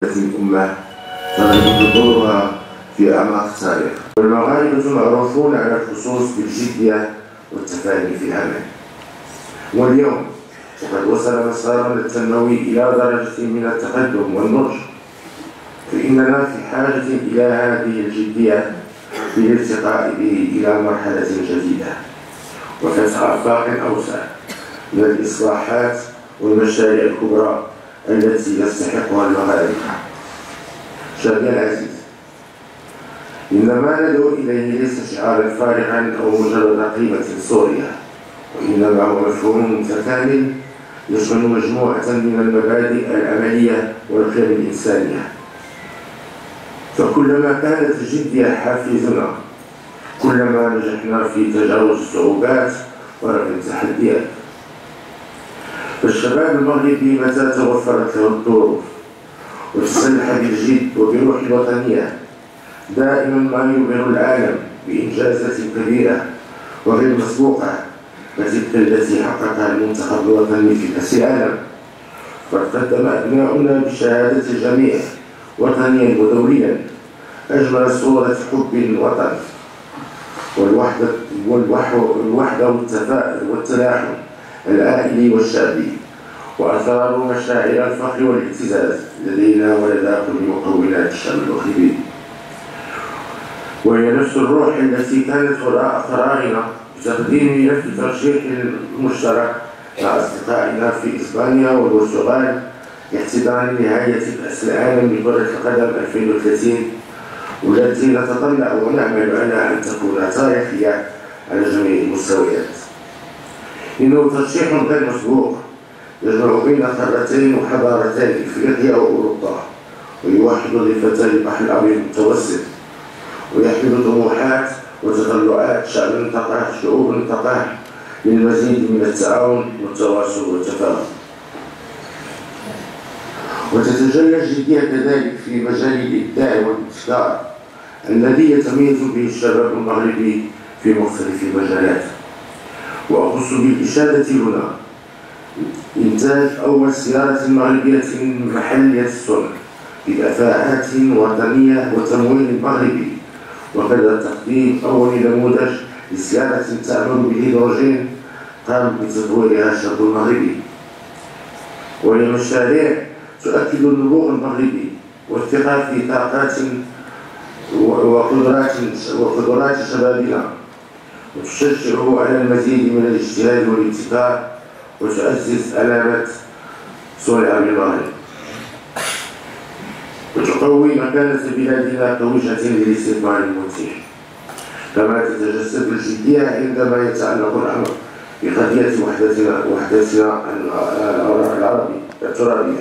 الأمة تغيب دورها في أعماق التاريخ، والمغاربة معروفون على الخصوص بالجدية والتفاني في العمل. واليوم وقد وصل مسارنا التنموي إلى درجة من التقدم والنضج، فإننا في حاجة إلى هذه الجدية بالارتقاء به إلى مرحلة جديدة وفتح آفاق أوسع من الإصلاحات والمشاريع الكبرى التي يستحقها المغاربة. شعبي العزيز، إن ما ندعو إليه ليس شعارا فارغا أو مجرد قيمة صورية، وإنما هو مفهوم متكامل يشمل مجموعة من المبادئ العملية والقيم الإنسانية. فكلما كانت الجدية حافزنا كلما نجحنا في تجاوز الصعوبات ورفع التحديات. فالشباب المغربي متى توفرت له الظروف وتسلح بالجد وبروح الوطنية دائما ما يبهر العالم بإنجازات كبيرة وغير مسبوقة كتلك التي حققها المنتخب الوطني في كأس العالم. فقدم أبناؤنا بشهادة الجميع وطنيا ودوليا أجمل صورة حب الوطن والوحدة والتلاحم العائلي والشعبي، وأثاروا مشاعر الفخر والاعتزاز لدينا ولدى كل مكونات الشعب المغربي. وهي نفس الروح التي كانت وراء قرارنا بتقديم نفس الترشيح المشترك مع أصدقائنا في إسبانيا والبرتغال لاحتضان نهاية كأس العالم لكرة القدم 2030، والتي نتطلع ونعمل على أن تكون تاريخية على جميع المستويات. إنه ترشيح غير مسبوق يجمع بين قارتين وحضارتين إفريقيا وأوروبا، ويوحد ضفتي البحر الأبيض المتوسط، ويحمل طموحات وتطلعات شعوب المنطقة للمزيد من التعاون والتواصل والتفاهم. وتتجلى الجدية كذلك في مجال الإبداع والابتكار الذي يتميز به الشباب المغربي في مختلف المجالات. وأخص بالإشادة هنا إنتاج أول سيارة مغربية محلية الصنع بكفاءات وطنية وتمويل مغربي، وكذا تقديم أول نموذج لسيارة تعمل بالهيدروجين قام بتطويرها الشاب المغربي. وهي مشاريع تؤكد النبوغ المغربي والثقة في طاقات وقدرات شبابنا، وتشجع على المزيد من الاجتهاد والابتكار، وتعزز علامة صنع بالمغرب، وتقوي مكانة بلادنا كوجهة للاستثمار المنتج. كما تتجسد الجدية عندما يتعلق الأمر بقضية وحدتنا الترابية.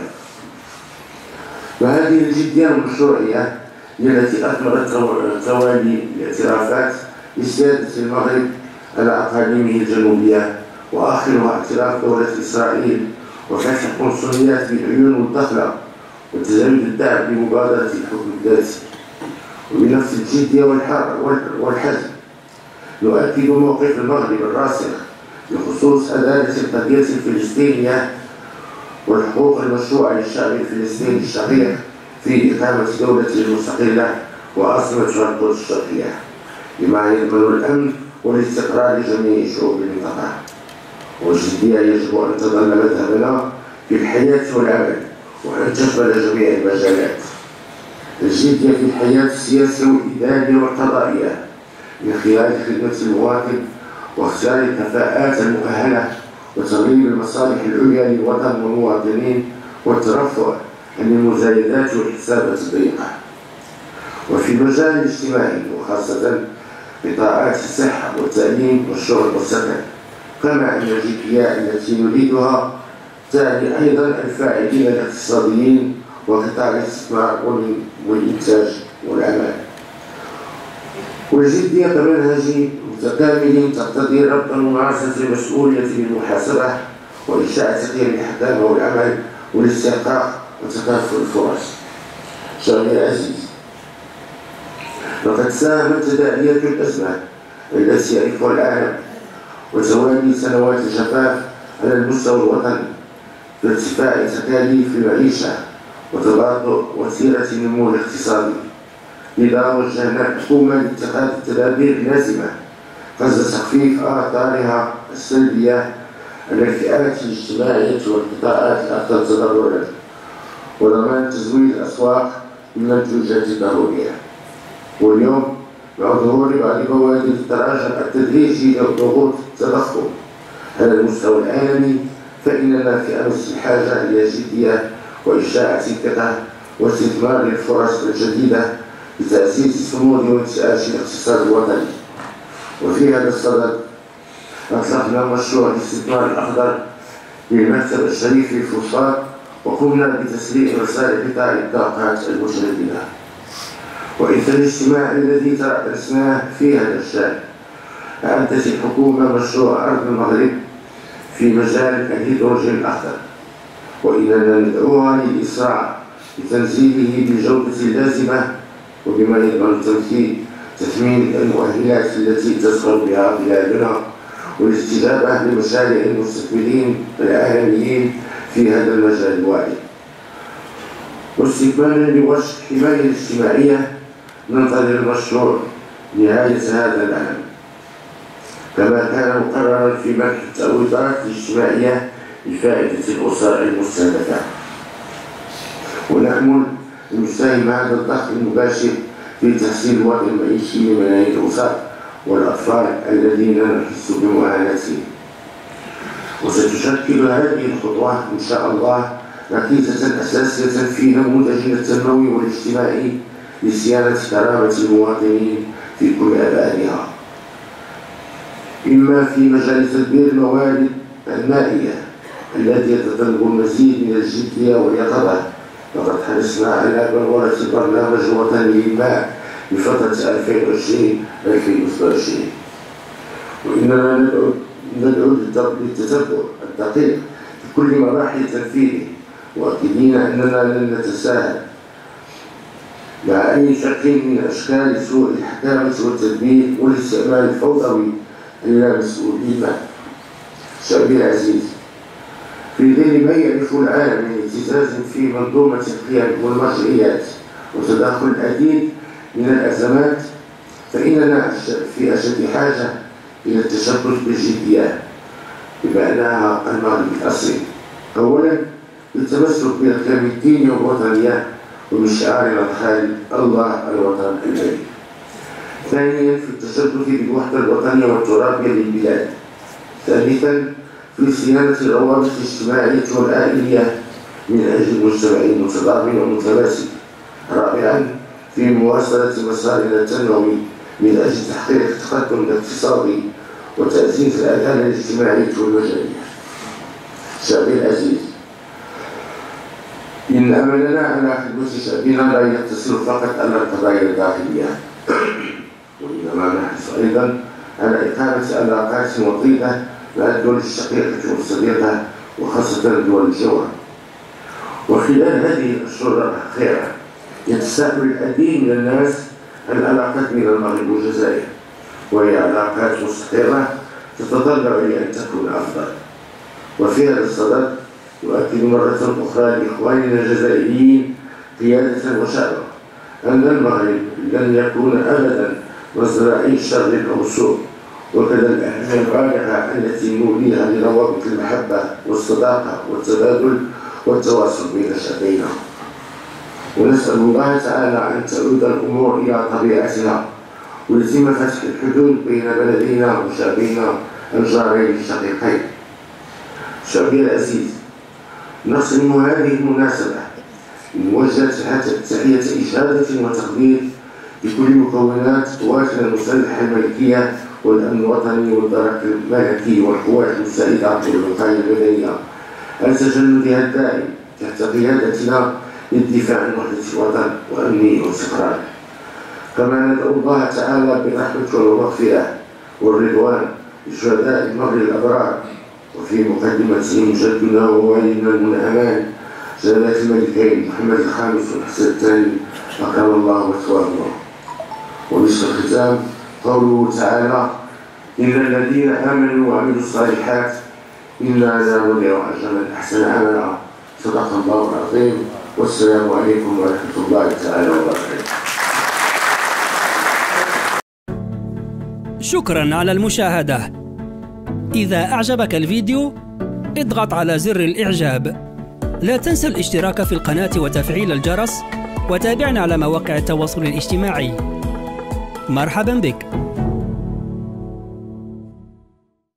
فهذه الجدية والمشروعية هي التي أثمرت توالي الاعترافات بسيادة المغرب على أقاليمه الجنوبية، وآخرها اعتراف دولة إسرائيل وفتح قنصليات بالعيون والدخلة وتزايد الدعم لمبادرة الحكم الذاتي. وبنفس الجدية والحزم نؤكد موقف المغرب الراسخ بخصوص عدالة القضية الفلسطينية والحقوق المشروعة للشعب الفلسطيني الشقيق في إقامة دولة مستقلة وعاصمتها القدس الشرقية، بما يضمن الأمن والاستقرار لجميع شعوب المنطقة. والجدية يجب أن تظل مذهبنا في الحياة والعمل، وأن تشمل جميع المجالات. الجدية في الحياة السياسية والإدارية والقضائية من خلال خدمة المواطن واختيار الكفاءات المؤهلة وتغليب المصالح العليا للوطن والمواطنين والترفع عن المزايدات والحسابات الضيقة. وفي المجال الاجتماعي وخاصة قطاعات الصحة والتعليم والشغل والسكن، كما أن الجدية التي نريدها تعني أيضا الفاعلين الاقتصاديين وقطاع الاستثمار والإنتاج والعمل. والجدية كمنهج متكامل تقتضي ربط ممارسة المسؤولية بالمحاسبة وإنشاء تقييم الأحكام والعمل والاستحقاق وتكافؤ الفرص. شعبي العزيز، لقد ساهمت تداعيات الأزمة التي يعرفها العالم وتوالي سنوات الجفاف على المستوى الوطني في ارتفاع تكاليف المعيشة وتباطؤ وتيرة النمو الاقتصادي. لذا وجهنا الحكومة لاتخاذ التدابير اللازمة قصد تخفيف آثارها السلبية على الفئات الاجتماعية والقطاعات الأكثر تضررا، وضمان تزويد الأسواق بالمنتوجات الضرورية. واليوم مع ظهور بعض بوادر التراجع التدريجي لضغوط التضخم على المستوى العالمي، فإننا في أمس الحاجة إلى جدية وإشاعة الثقة واستثمار الفرص الجديدة لتأسيس صمود وانتعاش الاقتصاد الوطني. وفي هذا الصدد أطلقنا مشروع الاستثمار الأخضر للمكتب الشريف للفوسفات، وقمنا بتسليم رسائل قطاع الطاقات المتجددة. وإثر الاجتماع الذي ترأسناه في هذا الشأن، أعدت الحكومة مشروع أرض المغرب في مجال الهيدروجين الأخضر، وإننا ندعوها للإسراع بتنزيله بالجودة اللازمة، وبما يضمن تثمين المؤهلات التي تزخر بها بلادنا والاستجابة لمشاريع المستثمرين العالميين في هذا المجال الواعد. واستكمالا لوشك الحماية الاجتماعية، ننتظر المشروع نهاية هذا العام، كما كان مقررا في منح التعويضات الاجتماعية لفائدة الأسر المستهدفة. ونأمل أن يساهم هذا الضخ المباشر في تحسين الوضع المعيشي لملايين الأسر والأطفال الذين نحس بمعاناتهم. وستشكل هذه الخطوة إن شاء الله ركيزة أساسية في نموذجنا التنموي والاجتماعي لصيانة كرامة المواطنين في كل أبعادها، إما في مجال تدبير الموارد المائية التي يتطلب المزيد من الجدية واليقظة. لقد حرصنا على بلورة برنامج وطني للماء لفترة 2020-2025، وإننا ندعو للتتبع الدقيق في كل مراحل تنفيذه، مؤكدين أننا لن نتساهل مع أي شكل من أشكال سوء الحكامة والتدبير والاستعمال الفوضوي اللامسؤول للماء. شعبي العزيز، في ظل ما يعرف العالم من اهتزاز في منظومة القيم والمرجعيات وتداخل العديد من الأزمات، فإننا في أشد حاجة إلى التشبث بالجدية بمعناها المغرب الأصيل. أولا بالتمسك بالقيم الدينية والوطنية وبشعارنا الخالد الله الوطن البليد. ثانيا في التشبث بالوحدة الوطنية والترابية للبلاد. ثالثا في صيانة الروابط الاجتماعية والعائلية من أجل المجتمع المتضامن والمتماسك. رابعا في مواصلة مسارنا التنموي من أجل تحقيق التقدم الاقتصادي وتأسيس العدالة الاجتماعية والمجانية. شعبي العزيز، إن أملنا على خدمة شعبنا لا يقتصر فقط على القضايا الداخلية، وإنما نحرص أيضا على إقامة علاقات وطيدة مع الدول الشقيقة والصديقة وخاصة دول الجوار. وخلال هذه الأشهر الأخيرة يتساءل العديد من الناس عن العلاقات بين المغرب والجزائر، وهي علاقات مستقرة تتطلع لأن تكون أفضل. وفي هذا الصدد يؤكد مرة أخرى لإخواننا الجزائريين قيادة وشعبا أن المغرب لن يكون أبدا مصدر أي شر أو سوء، وكذا الأهمية البالغة التي نوليها لروابط المحبة والصداقة والتبادل والتواصل بين شعبينا. ونسأل الله تعالى أن تعود الأمور إلى طبيعتها، ويتم فتح الحدود بين بلدينا وشعبينا الجارين الشقيقين. شعبي العزيز، نختم هذه المناسبة بموجهة تحية إشادة وتقدير لكل مكونات قواتنا المسلحة الملكية والأمن الوطني والدرك الملكي والقوات المساعدة والوقاية المدنية التجندها الدائم تحت قيادتنا للدفاع عن وحدة الوطن وأمنه واستقراره. كما ندعو الله تعالى بالرحمة والمغفرة والرضوان لشهداء المغرب الأبرار، وفي مقدمتهم جدنا ووالدنا المنعمان جلالة الملكين محمد الخامس والحسن الثاني أكرم الله مثواهما. ومثل الختام قوله تعالى: إن الذين آمنوا وعملوا الصالحات إنا لا نضيع أجر من أحسن عملا. صدق الله العظيم. والسلام عليكم ورحمة الله تعالى وبركاته. شكرا على المشاهدة. إذا أعجبك الفيديو اضغط على زر الإعجاب. لا تنسى الاشتراك في القناة وتفعيل الجرس، وتابعنا على مواقع التواصل الاجتماعي. مرحبا بك.